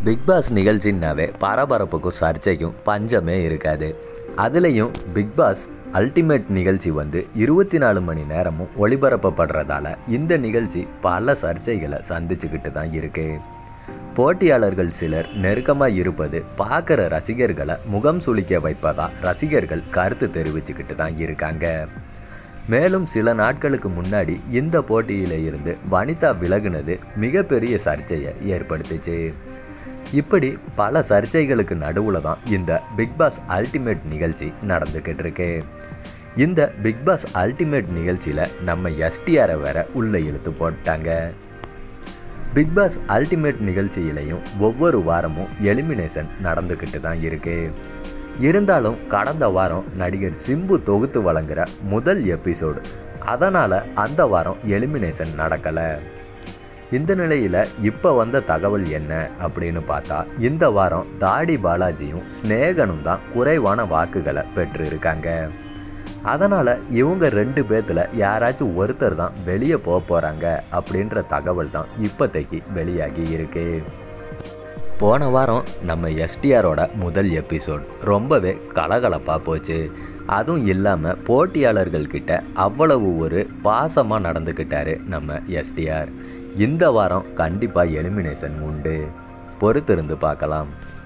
Bigg Boss நிகழ்ச்சின்னாவே பரபரப்புக்கும் சர்ச்சைக்கும் பஞ்சமே இருக்காது. அதுலேயும் பிக்பாஸ் அல்டிமேட் நிகழ்ச்சி 24 மணி நேரமும் ஒளிபரப்பப்படுறதால இந்த நிகழ்ச்சி பல சர்ச்சைகளை சந்திச்சுக்கிட்டு தான் இருக்கு. போட்டியாளர்கள் சிலர் நெருக்கமாக இருப்பது பார்க்குற ரசிகர்களை முகம் சுளிக்க வைப்பதா ரசிகர்கள் கருத்து தெரிவிச்சுக்கிட்டு தான் இருக்காங்க. மேலும் சில நாட்களுக்கு முன்னாடி இந்த போட்டியில் இருந்து வனிதா விலகுனது மிகப்பெரிய சர்ச்சையை ஏற்படுத்துச்சு. இப்படி பல சர்ச்சைகளுக்கு நடுவில் தான் இந்த பிக்பாஸ் அல்டிமேட் நிகழ்ச்சி நடந்துக்கிட்டு இருக்கு. இந்த பிக்பாஸ் அல்டிமேட் நிகழ்ச்சியில் நம்ம எஸ்டிஆரை வேற உள்ளே இழுத்து போட்டாங்க. பிக்பாஸ் அல்டிமேட் நிகழ்ச்சியிலையும் ஒவ்வொரு வாரமும் எலிமினேஷன் நடந்துக்கிட்டு தான் இருக்கு. இருந்தாலும் கடந்த வாரம் நடிகர் சிம்பு தொகுத்து வழங்குகிற முதல் எபிசோடு, அதனால் அந்த வாரம் எலிமினேஷன் நடக்கலை. இந்த நிலையில் இப்போ வந்த தகவல் என்ன அப்படின்னு பார்த்தா, இந்த வாரம் தாடி பாலாஜியும் ஸ்நேகனும் தான் குறைவான வாக்குகளை பெற்று இருக்காங்க. அதனால் இவங்க 2 பேர்த்தில் யாராச்சும் ஒருத்தர் தான் வெளியே போக போகிறாங்க அப்படின்ற தகவல் தான் இப்போதைக்கு வெளியாகி இருக்கு. போன வாரம் நம்ம எஸ்டிஆரோட முதல் எபிசோட் ரொம்பவே கலகலப்பாக போச்சு. அதுவும் இல்லாமல் போட்டியாளர்கள்கிட்ட அவ்வளவு ஒரு பாசமாக நடந்துக்கிட்டாரு நம்ம எஸ்டிஆர். இந்த வாரம் கண்டிப்பாக எலிமினேஷன் உண்டு. பொறுத்திருந்து பார்க்கலாம்.